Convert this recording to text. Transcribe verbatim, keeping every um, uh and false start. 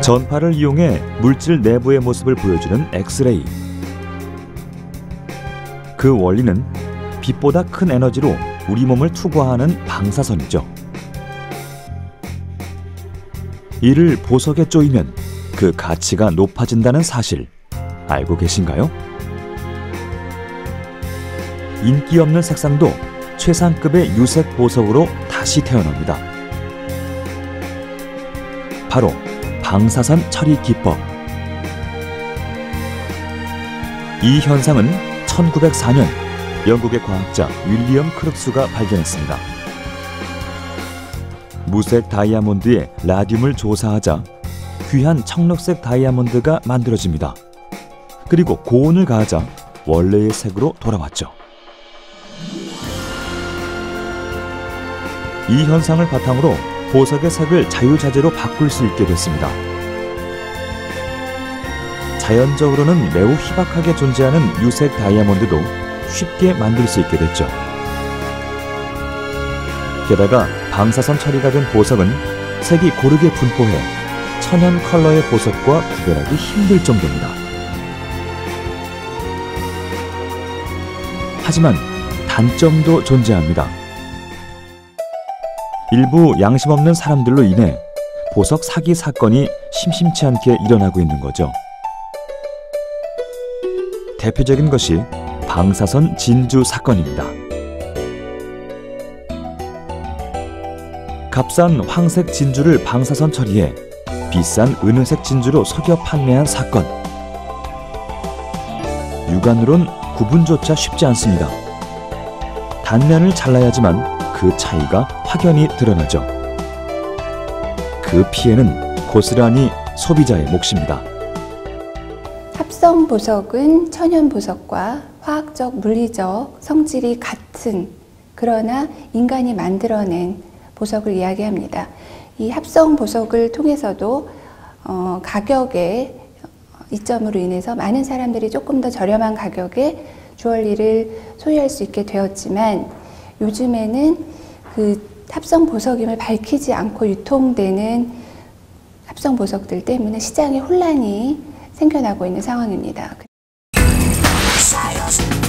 전파를 이용해 물질 내부의 모습을 보여주는 엑스레이. 그 원리는 빛보다 큰 에너지로 우리 몸을 투과하는 방사선이죠. 이를 보석에 쪼이면 그 가치가 높아진다는 사실 알고 계신가요? 인기 없는 색상도 최상급의 유색 보석으로 다시 태어납니다. 바로 방사선 처리 기법. 이 현상은 천구백사 년 영국의 과학자 윌리엄 크룩스가 발견했습니다. 무색 다이아몬드에 라듐을 조사하자 귀한 청록색 다이아몬드가 만들어집니다. 그리고 고온을 가하자 원래의 색으로 돌아왔죠. 이 현상을 바탕으로 보석의 색을 자유자재로 바꿀 수 있게 됐습니다. 자연적으로는 매우 희박하게 존재하는 유색 다이아몬드도 쉽게 만들 수 있게 됐죠. 게다가 방사선 처리가 된 보석은 색이 고르게 분포해 천연 컬러의 보석과 구별하기 힘들 정도입니다. 하지만 단점도 존재합니다. 일부 양심 없는 사람들로 인해 보석 사기 사건이 심심치 않게 일어나고 있는 거죠. 대표적인 것이 방사선 진주 사건입니다. 값싼 황색 진주를 방사선 처리해 비싼 은은색 진주로 속여 판매한 사건. 육안으론 구분조차 쉽지 않습니다. 단면을 잘라야지만 그 차이가 확연히 드러나죠. 그 피해는 고스란히 소비자의 몫입니다. 합성 보석은 천연 보석과 화학적, 물리적 성질이 같은, 그러나 인간이 만들어낸 보석을 이야기합니다. 이 합성 보석을 통해서도 어, 가격의 이점으로 인해서 많은 사람들이 조금 더 저렴한 가격에 주얼리를 소유할 수 있게 되었지만, 요즘에는 그 합성 보석임을 밝히지 않고 유통되는 합성 보석들 때문에 시장에 혼란이 생겨나고 있는 상황입니다.